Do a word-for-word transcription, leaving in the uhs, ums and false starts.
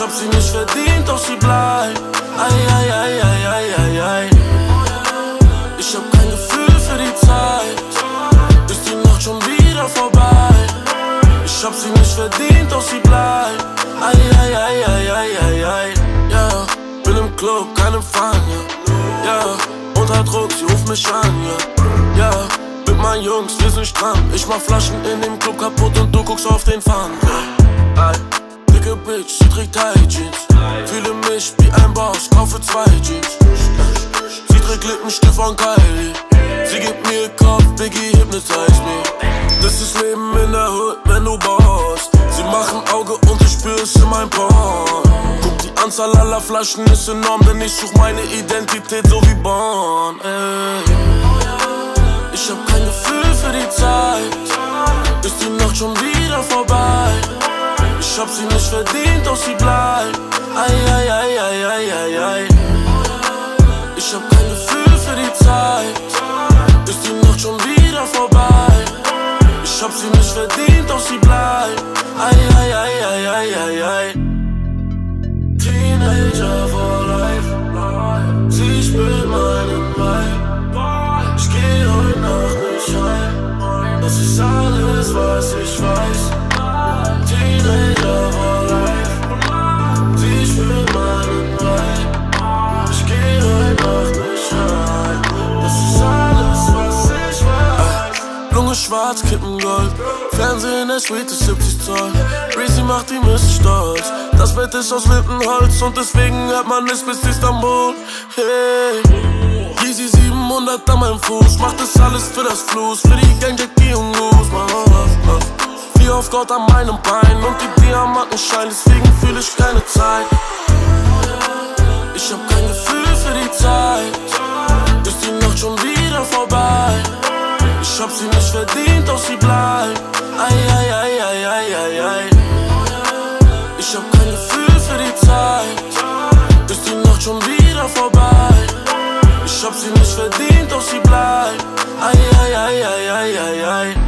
hab sie nicht verdient, doch sie bleibt. Ei, ei, ei, ei, ei, ei, ei. Ich hab kein Gefühl für die Zeit. Ist die Nacht schon wieder vorbei? Ich hab sie nicht verdient, doch sie bleibt. Ei, ei, ei, ei, ei, ei, ei. Ja, bin im Club, kein Empfang, ja. Ja, unter Druck, sie ruft mich an, ja. Ja, mit meinen Jungs, wir sind stramm. Ich mach Flaschen in dem Club kaputt und du guckst auf den Pfand, ja. Ei, dicke Bitch, sie trägt High Jeans. Fühle mich wie ein Boss, kaufe zwei Jeans. Sie trägt Lippenstift von Kylie. Sie gibt mir Kopf, Biggie, hypnotize me. Das ist Leben in der Hood, wenn du boss. Sie machen Auge und ich spür's in mein Porn. Guck, die Anzahl aller Flaschen ist enorm, denn ich such meine Identität so wie Born, ey. Ich hab kein Gefühl für die Zeit. Ist die Nacht schon wieder vorbei? Ich hab sie nicht verdient, doch sie bleibt. Ei, ei, ei, ei, ei, ei, ei. Ich hab kein Gefühl für die Zeit. Ist die Nacht schon wieder vorbei? Ich hab sie nicht verdient, doch sie bleibt. Ei, ei, ei, ei, ei, ei, ei. Teenager for life. Sie spürt meinen Vibe. Ich geh heute Nacht nicht heim. Das ist alles, was ich weiß. Teenager for life. Sie spürt meinen Vibe. Ich geh heute Nacht nicht heim. Das ist alles, was ich weiß. Lunge schwarz, Kippen Gold. Fernsehen, der Suite ist siebzig Zoll. Breezy macht die Mist stolz. Das Bett ist aus Lindenholz und deswegen hört man es bis Istanbul. Hey, Yeezy siebenhundert an meinem Fuß. Macht das alles für das Fluss, für die Gang Jackie und Goose. Wie auf Gott an meinem Bein und die Diamanten scheinen, deswegen fühle ich keine Zeit. Ich hab kein Gefühl für die Zeit. Ist die Nacht schon wieder vorbei? Ich hab sie nicht verdient, doch sie bleibt. Ei, ei, ei, ei, ei, ei, ei. Ich hab kein Gefühl für die Zeit. Ist die Nacht schon wieder vorbei? Ich hab sie nicht verdient, doch sie bleibt. Ei, ei, ei, ei, ei, ei, ei.